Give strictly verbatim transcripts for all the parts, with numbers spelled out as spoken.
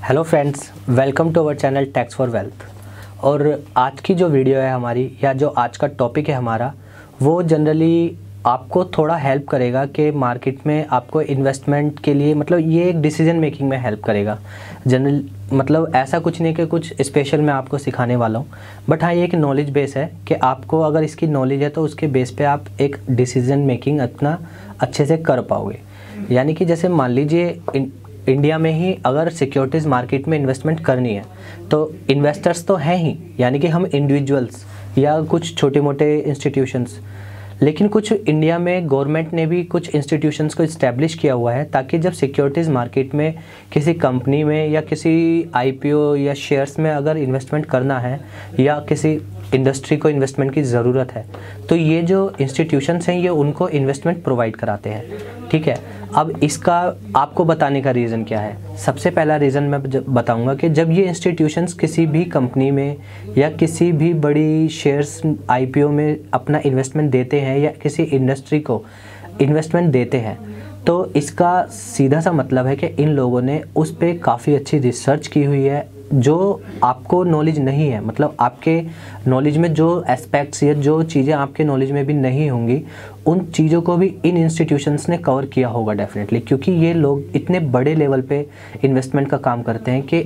Hello friends, welcome to our channel tax for wealth. और आज की जो वीडियो है हमारी, या जो आज का टॉपिक है हमारा, वो जनरली आपको थोड़ा हेल्प करेगा कि मार्केट में आपको इन्वेस्टमेंट के लिए, मतलब ये एक डिसीजन मेकिंग में हेल्प करेगा। जनरल मतलब ऐसा कुछ नहीं कि कुछ स्पेशल मैं आपको सिखाने वाला हूँ, बट हाँ ये एक नॉलेज बेस है कि आपको अगर इसकी नॉलेज है तो उसके बेस पे आप एक डिसीजन मेकिंग अपना अच्छे से कर पाओगे। यानी कि जैसे मान लीजिए इंडिया में ही अगर सिक्योरिटीज़ मार्केट में इन्वेस्टमेंट करनी है तो इन्वेस्टर्स तो हैं ही, यानी कि हम इंडिविजुअल्स या कुछ छोटे मोटे इंस्टीट्यूशंस, लेकिन कुछ इंडिया में गवर्नमेंट ने भी कुछ इंस्टीट्यूशंस को इस्टेब्लिश किया हुआ है ताकि जब सिक्योरिटीज़ मार्केट में किसी कंपनी में या किसी आईपीओ या शेयर्स में अगर इन्वेस्टमेंट करना है या किसी इंडस्ट्री को इन्वेस्टमेंट की ज़रूरत है तो ये जो इंस्टीट्यूशंस हैं ये उनको इन्वेस्टमेंट प्रोवाइड कराते हैं। ठीक है, अब इसका आपको बताने का रीज़न क्या है। सबसे पहला रीज़न मैं बताऊंगा कि जब ये इंस्टीट्यूशंस किसी भी कंपनी में या किसी भी बड़ी शेयर्स आईपीओ में अपना इन्वेस्टमेंट देते हैं या किसी इंडस्ट्री को इन्वेस्टमेंट देते हैं तो इसका सीधा सा मतलब है कि इन लोगों ने उस पर काफ़ी अच्छी रिसर्च की हुई है जो आपको नॉलेज नहीं है। मतलब आपके नॉलेज में जो एस्पेक्ट्स या जो चीज़ें आपके नॉलेज में भी नहीं होंगी उन चीज़ों को भी इन इंस्टीट्यूशंस ने कवर किया होगा डेफिनेटली, क्योंकि ये लोग इतने बड़े लेवल पे इन्वेस्टमेंट का काम करते हैं कि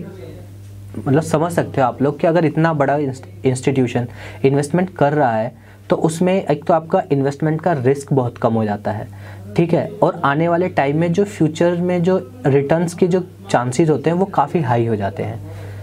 मतलब समझ सकते हो आप लोग कि अगर इतना बड़ा इंस्टीट्यूशन इन्वेस्टमेंट कर रहा है तो उसमें एक तो आपका इन्वेस्टमेंट का रिस्क बहुत कम हो जाता है। ठीक है, और आने वाले टाइम में जो फ्यूचर में जो रिटर्न्स के जो चांसेस होते हैं वो काफ़ी हाई हो जाते हैं।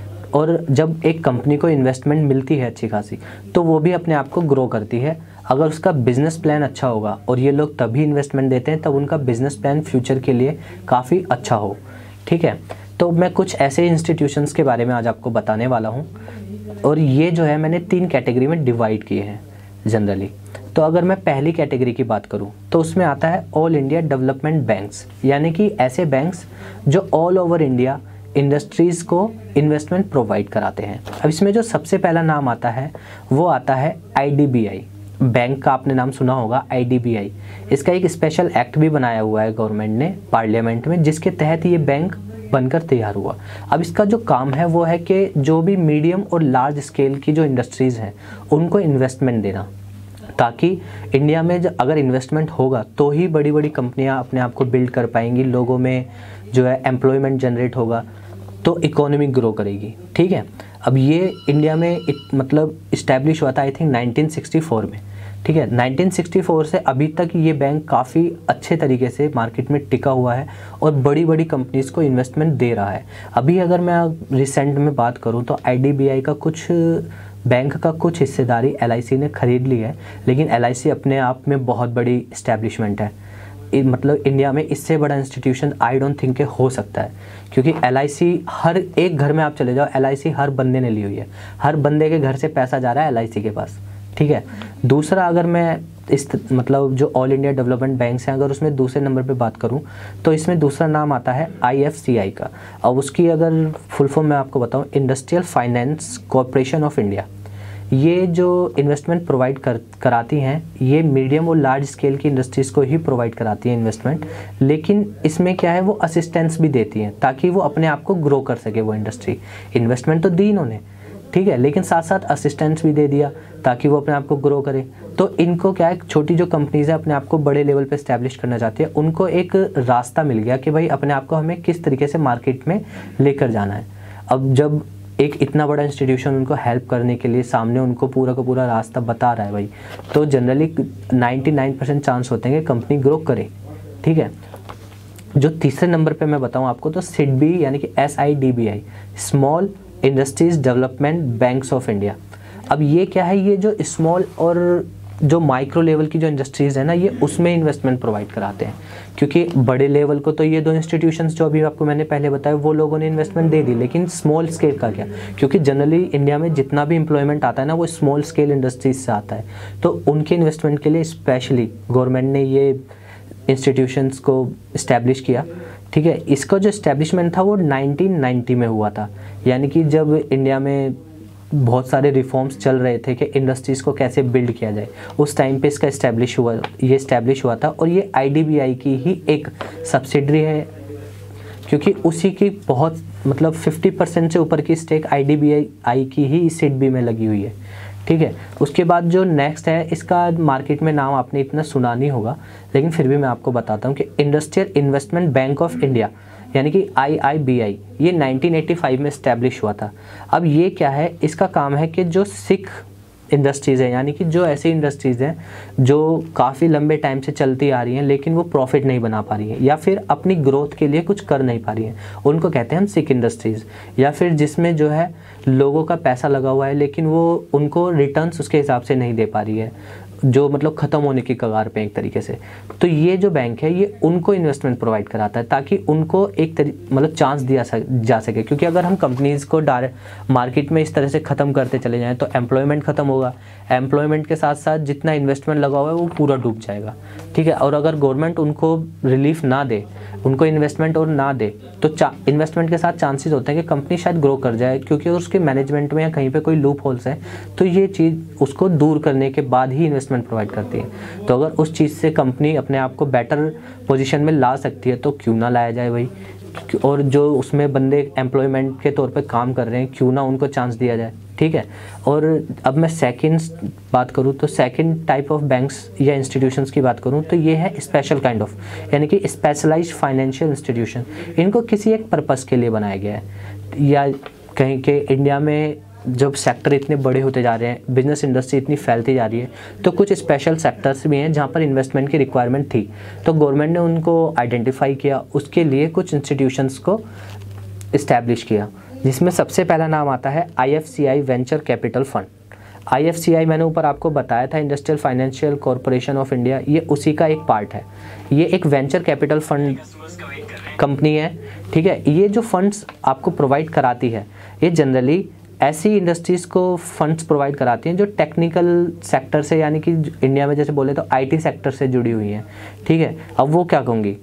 और जब एक कंपनी को इन्वेस्टमेंट मिलती है अच्छी खासी तो वो भी अपने आप को ग्रो करती है अगर उसका बिज़नेस प्लान अच्छा होगा, और ये लोग तभी इन्वेस्टमेंट देते हैं तब उनका बिज़नेस प्लान फ्यूचर के लिए काफ़ी अच्छा हो। ठीक है, तो मैं कुछ ऐसे इंस्टीट्यूशंस के बारे में आज आपको बताने वाला हूँ, और ये जो है मैंने तीन कैटेगरी में डिवाइड किए हैं जनरली। तो अगर मैं पहली कैटेगरी की बात करूं तो उसमें आता है ऑल इंडिया डेवलपमेंट बैंक्स, यानी कि ऐसे बैंक्स जो ऑल ओवर इंडिया इंडस्ट्रीज़ को इन्वेस्टमेंट प्रोवाइड कराते हैं। अब इसमें जो सबसे पहला नाम आता है वो आता है I D B I bank का। आपने नाम सुना होगा आई डी बी आई। इसका एक स्पेशल एक्ट भी बनाया हुआ है गवर्नमेंट ने पार्लियामेंट में, जिसके तहत ये बैंक बनकर तैयार हुआ। अब इसका जो काम है वो है कि जो भी मीडियम और लार्ज स्केल की जो इंडस्ट्रीज़ हैं उनको इन्वेस्टमेंट देना, ताकि इंडिया में जब अगर इन्वेस्टमेंट होगा तो ही बड़ी बड़ी कंपनियां अपने आप को बिल्ड कर पाएंगी, लोगों में जो है एम्प्लॉयमेंट जनरेट होगा तो इकोनॉमी ग्रो करेगी। ठीक है, अब ये इंडिया में इत, मतलब इस्टेब्लिश हुआ था I think nineteen sixty four में। ठीक है, नाइनटीन सिक्सटी फोर से अभी तक ये बैंक काफ़ी अच्छे तरीके से मार्केट में टिका हुआ है और बड़ी बड़ी कंपनीज़ को इन्वेस्टमेंट दे रहा है। अभी अगर मैं रिसेंट में बात करूँ तो आई डी बी आई का कुछ बैंक का कुछ हिस्सेदारी एल आई सी ने खरीद ली है, लेकिन एल आई सी अपने आप में बहुत बड़ी इस्टेब्लिशमेंट है। मतलब इंडिया में इससे बड़ा इंस्टीट्यूशन आई डोंट थिंक के हो सकता है, क्योंकि एल आई सी हर एक घर में आप चले जाओ, एल आई सी हर बंदे ने ली हुई है, हर बंदे के घर से पैसा जा रहा है एल आई सी के पास। ठीक है, दूसरा अगर मैं इस मतलब जो ऑल इंडिया डेवलपमेंट बैंक्स हैं अगर उसमें दूसरे नंबर पे बात करूं तो इसमें दूसरा नाम आता है आई एफ सी आई का। अब उसकी अगर फुल फॉर्म मैं आपको बताऊं, industrial finance corporation of India. ये जो इन्वेस्टमेंट प्रोवाइड कर कराती हैं ये मीडियम और लार्ज स्केल की इंडस्ट्रीज़ को ही प्रोवाइड कराती हैं इन्वेस्टमेंट, लेकिन इसमें क्या है वो असिस्टेंस भी देती हैं ताकि वो अपने आप को ग्रो कर सके। वो इंडस्ट्री इन्वेस्टमेंट तो दी इन्होंने, ठीक है, लेकिन साथ साथ असिस्टेंस भी दे दिया ताकि वो अपने आप को ग्रो करे। तो इनको क्या है, छोटी जो कंपनीज़ है अपने आप को बड़े लेवल पे इस्टेब्लिश करना चाहती है, उनको एक रास्ता मिल गया कि भाई अपने आप को हमें किस तरीके से मार्केट में लेकर जाना है। अब जब एक इतना बड़ा इंस्टीट्यूशन उनको हेल्प करने के लिए सामने उनको पूरा का पूरा रास्ता बता रहा है भाई, तो जनरली निन्यानवे परसेंट चांस होते हैं कि कंपनी ग्रो करे। ठीक है, जो तीसरे नंबर पे मैं बताऊं आपको तो सिडबी यानी कि S I D B I, small industries development banks of India. अब ये क्या है, ये जो स्मॉल और जो माइक्रो लेवल की जो इंडस्ट्रीज़ है ना ये उसमें इन्वेस्टमेंट प्रोवाइड कराते हैं, क्योंकि बड़े लेवल को तो ये दो इंस्टीट्यूशंस जो अभी आपको मैंने पहले बताया वो लोगों ने इन्वेस्टमेंट दे दी, लेकिन स्मॉल स्केल का क्या, क्योंकि जनरली इंडिया में जितना भी एम्प्लॉयमेंट आता है ना वो स्मॉल स्केल इंडस्ट्रीज से आता है, तो उनके इन्वेस्टमेंट के लिए स्पेशली गवर्नमेंट ने ये इंस्टीट्यूशंस को इस्टेब्लिश किया। ठीक है, इसका जो इस्टेब्लिशमेंट था वो नाइनटीन नाइंटी में हुआ था, यानी कि जब इंडिया में बहुत सारे रिफॉर्म्स चल रहे थे कि इंडस्ट्रीज़ को कैसे बिल्ड किया जाए, उस टाइम पे इसका इस्टेब्लिश हुआ ये इस्टेब्लिश हुआ था। और ये आई डी बी आई की ही एक सब्सिडरी है, क्योंकि उसी की बहुत मतलब फिफ्टी परसेंट से ऊपर की stake I D B I की ही सिडबी में लगी हुई है, ठीक है। उसके बाद जो नेक्स्ट है, इसका मार्केट में नाम आपने इतना सुना नहीं होगा, लेकिन फिर भी मैं आपको बताता हूँ कि industrial investment bank of India यानी कि आई आई बी आई, ये नाइनटीन एटी फाइव में इस्टेब्लिश हुआ था। अब ये क्या है, इसका काम है कि जो सिख इंडस्ट्रीज़ हैं, यानी कि जो ऐसी इंडस्ट्रीज़ हैं जो काफ़ी लंबे टाइम से चलती आ रही हैं लेकिन वो प्रॉफिट नहीं बना पा रही हैं या फिर अपनी ग्रोथ के लिए कुछ कर नहीं पा रही हैं, उनको कहते हैं हम सिख इंडस्ट्रीज़। या फिर जिसमें जो है लोगों का पैसा लगा हुआ है लेकिन वो उनको रिटर्न्स उसके हिसाब से नहीं दे पा रही है, जो मतलब ख़त्म होने की कगार पे एक तरीके से। तो ये जो बैंक है ये उनको इन्वेस्टमेंट प्रोवाइड कराता है ताकि उनको एक तरी मतलब चांस दिया सक, जा सके। क्योंकि अगर हम कंपनीज़ को डायरेक्ट मार्केट में इस तरह से ख़त्म करते चले जाएं तो एम्प्लॉयमेंट ख़त्म होगा, एम्प्लॉयमेंट के साथ साथ जितना इन्वेस्टमेंट लगा हुआ है वो पूरा डूब जाएगा, ठीक है। और अगर गवर्नमेंट उनको रिलीफ ना दे, उनको इन्वेस्टमेंट और ना दे, तो इन्वेस्टमेंट के साथ चांसेस होते हैं कि कंपनी शायद ग्रो कर जाए, क्योंकि उसके मैनेजमेंट में या कहीं पे कोई लूप होल्स है तो ये चीज़ उसको दूर करने के बाद ही इन्वेस्टमेंट प्रोवाइड करती है। तो अगर उस चीज़ से कंपनी अपने आप को बेटर पोजीशन में ला सकती है तो क्यों ना लाया जाए भाई। और जो उसमें बंदे एम्प्लॉयमेंट के तौर पे काम कर रहे हैं क्यों ना उनको चांस दिया जाए, ठीक है। और अब मैं सेकंड बात करूँ तो सेकंड टाइप ऑफ बैंक्स या इंस्टीट्यूशंस की बात करूँ तो ये है स्पेशल काइंड ऑफ, यानी कि स्पेशलाइज्ड फाइनेंशियल इंस्टीट्यूशन। इनको किसी एक पर्पस के लिए बनाया गया है, या कहीं के इंडिया में जब सेक्टर इतने बड़े होते जा रहे हैं, बिजनेस इंडस्ट्री इतनी फैलती जा रही है, तो कुछ स्पेशल सेक्टर्स भी हैं जहाँ पर इन्वेस्टमेंट की रिक्वायरमेंट थी, तो गवर्नमेंट ने उनको आइडेंटिफाई किया, उसके लिए कुछ इंस्टीट्यूशंस को इस्टेब्लिश किया, जिसमें सबसे पहला नाम आता है I F C I venture capital fund. I F C I मैंने ऊपर आपको बताया था, industrial financial corporation of India, ये उसी का एक पार्ट है। ये एक वेंचर कैपिटल फंड कंपनी है, ठीक है। ये जो फंड्स आपको प्रोवाइड कराती है ये जनरली ऐसी इंडस्ट्रीज़ को फंड्स प्रोवाइड कराती हैं जो टेक्निकल सेक्टर से, यानी कि इंडिया में जैसे बोले तो आईटी सेक्टर से जुड़ी हुई हैं, ठीक है। अब वो क्या कहूँगी,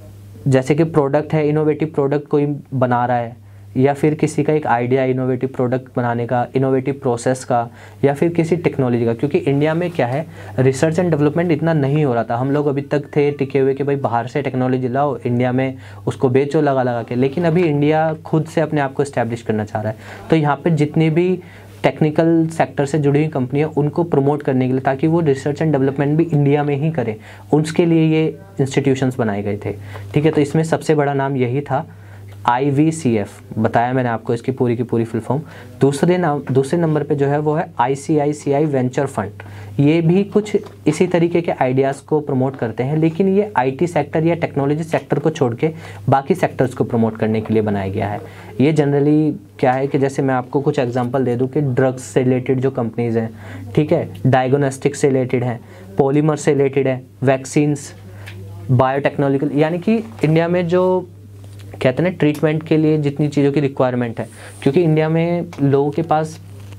जैसे कि प्रोडक्ट है, इनोवेटिव प्रोडक्ट कोई बना रहा है, या फिर किसी का एक आइडिया इनोवेटिव प्रोडक्ट बनाने का, इनोवेटिव प्रोसेस का, या फिर किसी टेक्नोलॉजी का। क्योंकि इंडिया में क्या है, रिसर्च एंड डेवलपमेंट इतना नहीं हो रहा था, हम लोग अभी तक थे टिके हुए कि भाई बाहर से टेक्नोलॉजी लाओ, इंडिया में उसको बेचो लगा लगा के। लेकिन अभी इंडिया खुद से अपने आप को इस्टेब्लिश करना चाह रहा है, तो यहाँ पर जितनी भी टेक्निकल सेक्टर से जुड़ी हुई कंपनियां उनको प्रमोट करने के लिए, ताकि वो रिसर्च एंड डेवलपमेंट भी इंडिया में ही करें, उसके लिए ये इंस्टीट्यूशंस बनाए गए थे, ठीक है। तो इसमें सबसे बड़ा नाम यही था, आई वी सी एफ, बताया मैंने आपको इसकी पूरी की पूरी फुल फॉर्म। दूसरे नाम दूसरे नंबर पे जो है वो है आई सी आई सी आई वेंचर फंड। ये भी कुछ इसी तरीके के आइडियाज़ को प्रमोट करते हैं, लेकिन ये आईटी सेक्टर या टेक्नोलॉजी सेक्टर को छोड़ के बाकी सेक्टर्स को प्रमोट करने के लिए बनाया गया है। ये जनरली क्या है कि जैसे मैं आपको कुछ एग्जांपल दे दूं कि ड्रग्स से रिलेटेड जो कंपनीज़ हैं, ठीक है, डायग्नोस्टिक से रिलेटेड हैं, पॉलीमर से रिलेटेड है, वैक्सीन्स, बायोटेक्नोलॉजिकल, यानी कि इंडिया में जो कहते हैं ना ट्रीटमेंट के लिए जितनी चीज़ों की रिक्वायरमेंट है, क्योंकि इंडिया में लोगों के पास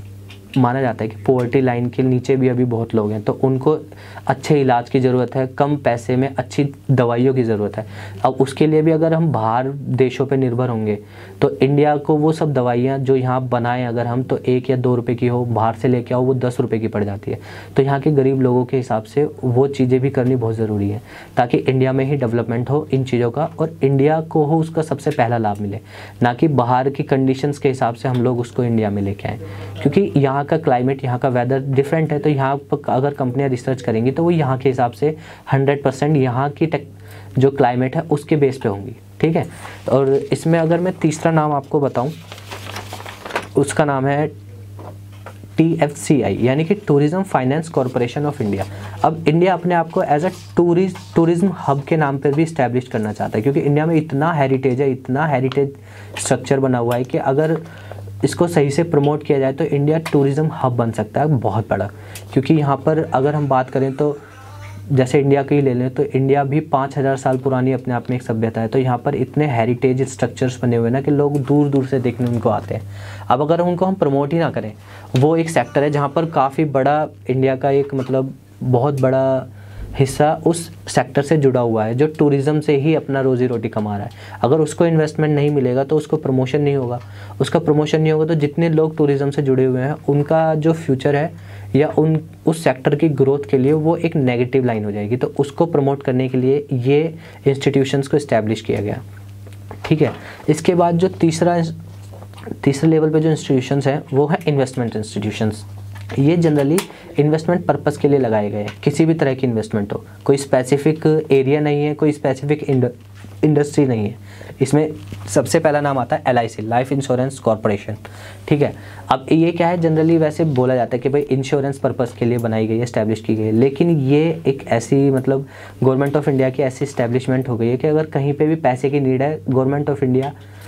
माना जाता है कि पॉवर्टी लाइन के नीचे भी अभी बहुत लोग हैं, तो उनको अच्छे इलाज की ज़रूरत है, कम पैसे में अच्छी दवाइयों की ज़रूरत है। अब उसके लिए भी अगर हम बाहर देशों पे निर्भर होंगे तो इंडिया को वो सब दवाइयाँ जो यहाँ बनाएं अगर हम, तो एक या दो रुपए की हो, बाहर से लेके आओ वो दस रुपए की पड़ जाती है। तो यहाँ के गरीब लोगों के हिसाब से वो चीज़ें भी करनी बहुत ज़रूरी है, ताकि इंडिया में ही डेवलपमेंट हो इन चीज़ों का और इंडिया को हो उसका सबसे पहला लाभ मिले, ना कि बाहर की कंडीशंस के हिसाब से हम लोग उसको इंडिया में लेके आएँ। क्योंकि यहाँ का क्लाइमेट, यहाँ का वेदर डिफरेंट है, तो यहाँ पर अगर कंपनियाँ रिसर्च करेंगी तो वो यहाँ के हिसाब से हंड्रेड परसेंट यहाँ की टेक जो क्लाइमेट है उसके बेस पे होंगी, ठीक है। और इसमें अगर मैं तीसरा नाम आपको बताऊं, उसका नाम है टी एफ सी आई, यानी कि tourism finance corporation of India. अब इंडिया अपने आप को as a tourist tourism hub के नाम पर भी इस्टेब्लिश करना चाहता है, क्योंकि इंडिया में इतना हेरिटेज है, इतना हेरिटेज स्ट्रक्चर बना हुआ है कि अगर इसको सही से प्रमोट किया जाए तो इंडिया टूरिज़्म हब बन सकता है बहुत बड़ा। क्योंकि यहाँ पर अगर हम बात करें तो जैसे इंडिया की ही ले लें तो इंडिया भी पाँच हज़ार साल पुरानी अपने आप में एक सभ्यता है, तो यहाँ पर इतने हेरिटेज स्ट्रक्चर्स बने हुए हैं ना कि लोग दूर दूर से देखने उनको आते हैं। अब अगर उनको हम प्रमोट ही ना करें, वो एक सेक्टर है जहाँ पर काफ़ी बड़ा इंडिया का एक मतलब बहुत बड़ा हिस्सा उस सेक्टर से जुड़ा हुआ है जो टूरिज़्म से ही अपना रोज़ी रोटी कमा रहा है। अगर उसको इन्वेस्टमेंट नहीं मिलेगा तो उसको प्रमोशन नहीं होगा, उसका प्रमोशन नहीं होगा तो जितने लोग टूरिज़्म से जुड़े हुए हैं उनका जो फ्यूचर है या उन उस सेक्टर की ग्रोथ के लिए वो एक नेगेटिव लाइन हो जाएगी। तो उसको प्रमोट करने के लिए ये इंस्टीट्यूशंस को इस्टेब्लिश किया गया। ठीक है। इसके बाद जो तीसरा तीसरे लेवल पे जो इंस्टीट्यूशंस हैं वो है इन्वेस्टमेंट इंस्टीट्यूशंस। ये जनरली इन्वेस्टमेंट पर्पस के लिए लगाए गए हैं, किसी भी तरह की इन्वेस्टमेंट हो, कोई स्पेसिफिक एरिया नहीं है, कोई स्पेसिफिक इंडस्ट्री नहीं है। इसमें सबसे पहला नाम आता है L I C, life insurance corporation, ठीक है। अब ये क्या है, जनरली वैसे बोला जाता है कि भाई इंश्योरेंस पर्पस के लिए बनाई गई है, इस्टेब्लिश की गई है, लेकिन ये एक ऐसी मतलब गवर्नमेंट ऑफ इंडिया की ऐसी इस्टेब्लिशमेंट हो गई है कि अगर कहीं पर भी पैसे की नीड है, गवर्नमेंट ऑफ इंडिया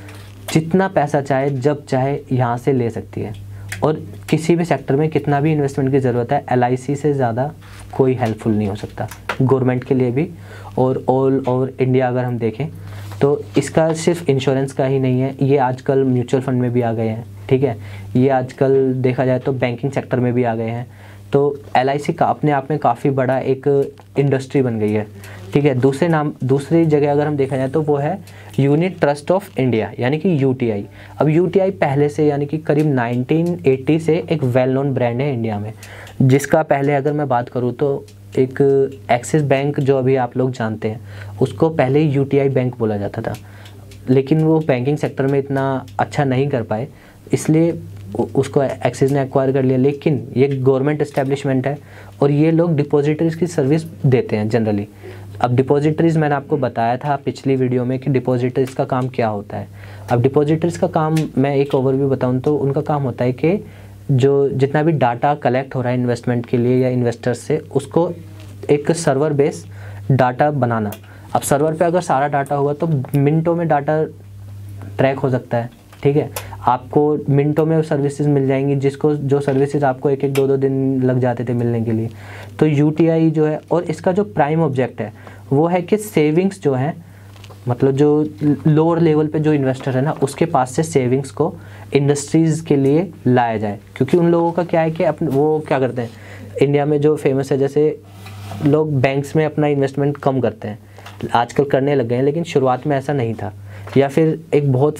जितना पैसा चाहे जब चाहे यहाँ से ले सकती है। और किसी भी सेक्टर में कितना भी इन्वेस्टमेंट की ज़रूरत है, एल आई सी से ज़्यादा कोई हेल्पफुल नहीं हो सकता गवर्नमेंट के लिए भी। और ऑल ओवर इंडिया अगर हम देखें तो इसका सिर्फ इंश्योरेंस का ही नहीं है, ये आजकल म्यूचुअल फंड में भी आ गए हैं, ठीक है। ये आजकल देखा जाए तो बैंकिंग सेक्टर में भी आ गए हैं। तो एल आई सी का अपने आप में काफ़ी बड़ा एक इंडस्ट्री बन गई है, ठीक है। दूसरे नाम दूसरी जगह अगर हम देखा जाए तो वो है यूनिट ट्रस्ट ऑफ इंडिया, यानी कि यू टी आई। अब यू टी आई पहले से यानी कि करीब नाइनटीन एटी से एक वेल नोन ब्रांड है इंडिया में, जिसका पहले अगर मैं बात करूँ तो एक एक्सिस बैंक जो अभी आप लोग जानते हैं, उसको पहले यू टी आई बैंक बोला जाता था, लेकिन वो बैंकिंग सेक्टर में इतना अच्छा नहीं कर पाए, इसलिए उसको एक्सिस ने एक्वायर कर लिया। लेकिन ये गवर्नमेंट एस्टेब्लिशमेंट है और ये लोग डिपॉजिटरीज की सर्विस देते हैं जनरली। अब डिपॉजिटरीज मैंने आपको बताया था पिछली वीडियो में कि डिपॉजिटरीज का काम क्या होता है। अब डिपॉजिटरीज का काम मैं एक ओवरव्यू बताऊं तो उनका काम होता है कि जो जितना भी डाटा कलेक्ट हो रहा है इन्वेस्टमेंट के लिए या इन्वेस्टर्स से, उसको एक सर्वर बेस डाटा बनाना। अब सर्वर पे अगर सारा डाटा होगा तो मिनटों में डाटा ट्रैक हो सकता है, ठीक है। आपको मिनटों में सर्विसेज मिल जाएंगी, जिसको जो सर्विसेज आपको एक एक दो दो दिन लग जाते थे मिलने के लिए। तो यू टी आई जो है, और इसका जो प्राइम ऑब्जेक्ट है वो है कि सेविंग्स जो है, मतलब जो लोअर लेवल पे जो इन्वेस्टर है ना, उसके पास से सेविंग्स को इंडस्ट्रीज़ के लिए लाया जाए। क्योंकि उन लोगों का क्या है कि अपने वो क्या करते हैं, इंडिया में जो फेमस है, जैसे लोग बैंक्स में अपना इन्वेस्टमेंट कम करते हैं, आजकल करने लग गए हैं, लेकिन शुरुआत में ऐसा नहीं था। या फिर एक बहुत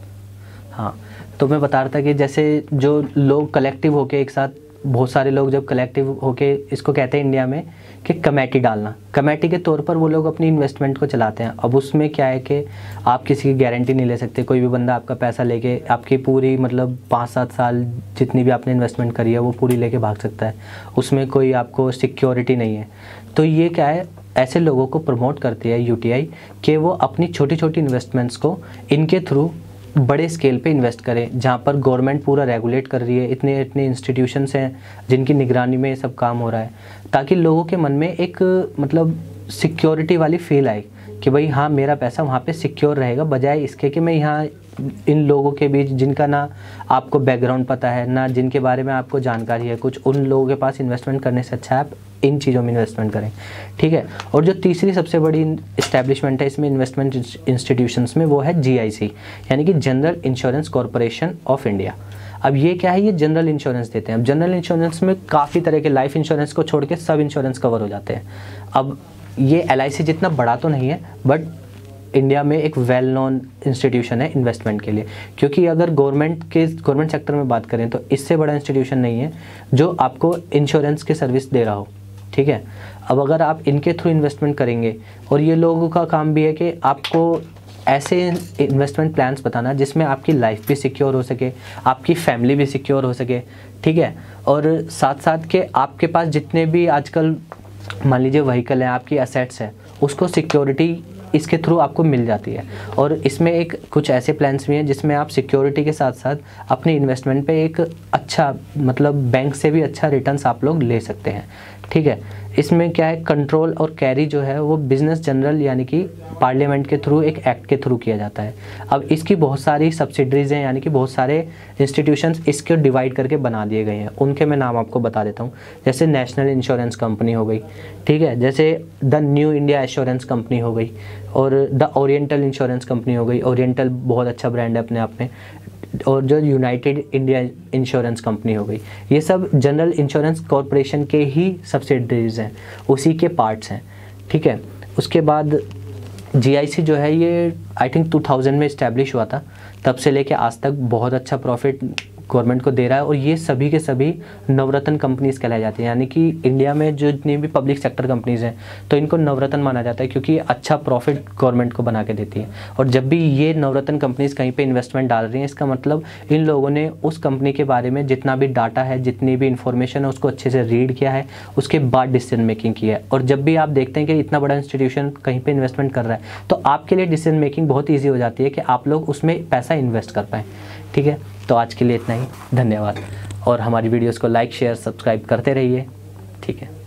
हाँ तो मैं बता रहा था कि जैसे जो लोग कलेक्टिव होके एक साथ, बहुत सारे लोग जब कलेक्टिव होके, इसको कहते हैं इंडिया में कि कमेटी डालना, कमेटी के तौर पर वो लोग अपनी इन्वेस्टमेंट को चलाते हैं। अब उसमें क्या है कि आप किसी की गारंटी नहीं ले सकते, कोई भी बंदा आपका पैसा लेके आपकी पूरी मतलब पाँच सात साल जितनी भी आपने इन्वेस्टमेंट करी है वो पूरी लेके भाग सकता है, उसमें कोई आपको सिक्योरिटी नहीं है। तो ये क्या है, ऐसे लोगों को प्रमोट करती है यू टी आई कि वो अपनी छोटी छोटी इन्वेस्टमेंट्स को इनके थ्रू बड़े स्केल पे इन्वेस्ट करें, जहाँ पर गवर्नमेंट पूरा रेगुलेट कर रही है, इतने इतने इंस्टीट्यूशंस हैं जिनकी निगरानी में ये सब काम हो रहा है, ताकि लोगों के मन में एक मतलब सिक्योरिटी वाली फील आए कि भाई हाँ मेरा पैसा वहाँ पे सिक्योर रहेगा, बजाय इसके कि मैं यहाँ इन लोगों के बीच जिनका ना आपको बैकग्राउंड पता है, ना जिनके बारे में आपको जानकारी है कुछ, उन लोगों के पास इन्वेस्टमेंट करने से अच्छा है आप इन चीज़ों में इन्वेस्टमेंट करें, ठीक है। और जो तीसरी सबसे बड़ी इस्टेब्लिशमेंट है इसमें इन्वेस्टमेंट इंस्टीट्यूशंस में, वो है जी आई सी, यानी कि general insurance corporation of India. अब ये क्या है, ये जनरल इंश्योरेंस देते हैं। अब जनरल इंश्योरेंस में काफ़ी तरह के, लाइफ इंश्योरेंस को छोड़ के सब इंश्योरेंस कवर हो जाते हैं। अब ये एल आई सी जितना बड़ा तो नहीं है, बट इंडिया में एक वेल नोन इंस्टीट्यूशन है इन्वेस्टमेंट के लिए, क्योंकि अगर गवर्नमेंट के गवर्नमेंट सेक्टर में बात करें तो इससे बड़ा इंस्टीट्यूशन नहीं है जो आपको इंश्योरेंस की सर्विस दे रहा हो, ठीक है। अब अगर आप इनके थ्रू इन्वेस्टमेंट करेंगे, और ये लोगों का काम भी है कि आपको ऐसे इन्वेस्टमेंट प्लान्स बताना जिसमें आपकी लाइफ भी सिक्योर हो सके, आपकी फैमिली भी सिक्योर हो सके, ठीक है। और साथ साथ के आपके पास जितने भी आजकल मान लीजिए व्हीकल हैं, आपकी असेट्स हैं, उसको सिक्योरिटी इसके थ्रू आपको मिल जाती है। और इसमें एक कुछ ऐसे प्लान्स भी हैं जिसमें आप सिक्योरिटी के साथ साथ अपनी इन्वेस्टमेंट पे एक अच्छा मतलब बैंक से भी अच्छा रिटर्न्स आप लोग ले सकते हैं, ठीक है। इसमें क्या है, कंट्रोल और कैरी जो है वो बिजनेस जनरल यानी कि पार्लियामेंट के थ्रू एक एक्ट के थ्रू किया जाता है। अब इसकी बहुत सारी सब्सिडरीज हैं, यानी कि बहुत सारे इंस्टीट्यूशंस इसके डिवाइड करके बना दिए गए हैं। उनके मैं नाम आपको बता देता हूँ, जैसे नेशनल इंश्योरेंस कंपनी हो गई, ठीक है, जैसे the new India assurance company हो गई, और द ओरिएंटल इंश्योरेंस कंपनी हो गई। ओरिएंटल बहुत अच्छा ब्रांड है अपने आप में। और जो यूनाइटेड इंडिया इंश्योरेंस कंपनी हो गई, ये सब जनरल इंश्योरेंस कॉरपोरेशन के ही सब्सिडरीज हैं, उसी के पार्ट्स हैं, ठीक है। उसके बाद जी आई सी जो है ये आई थिंक टू थाउज़ेंड में इस्टेब्लिश हुआ था, तब से लेके आज तक बहुत अच्छा प्रॉफिट गवर्नमेंट को दे रहा है, और ये सभी के सभी नवरत्न कंपनीज कहलाई जाती हैं। यानी कि इंडिया में जो जितनी भी पब्लिक सेक्टर कंपनीज हैं तो इनको नवरत्न माना जाता है, क्योंकि ये अच्छा प्रॉफिट गवर्नमेंट को बना के देती है। और जब भी ये नवरत्न कंपनीज कहीं पे इन्वेस्टमेंट डाल रही हैं, इसका मतलब इन लोगों ने उस कंपनी के बारे में जितना भी डाटा है, जितनी भी इंफॉर्मेशन है, उसको अच्छे से रीड किया है, उसके बाद डिसीजन मेकिंग की है। और जब भी आप देखते हैं कि इतना बड़ा इंस्टीट्यूशन कहीं पे इन्वेस्टमेंट कर रहा है तो आपके लिए डिसीजन मेकिंग बहुत ईजी हो जाती है कि आप लोग उसमें पैसा इन्वेस्ट कर पाएँ। ठीक है, तो आज के लिए इतना ही, धन्यवाद। और हमारी वीडियोस को लाइक शेयर सब्सक्राइब करते रहिए। ठीक है।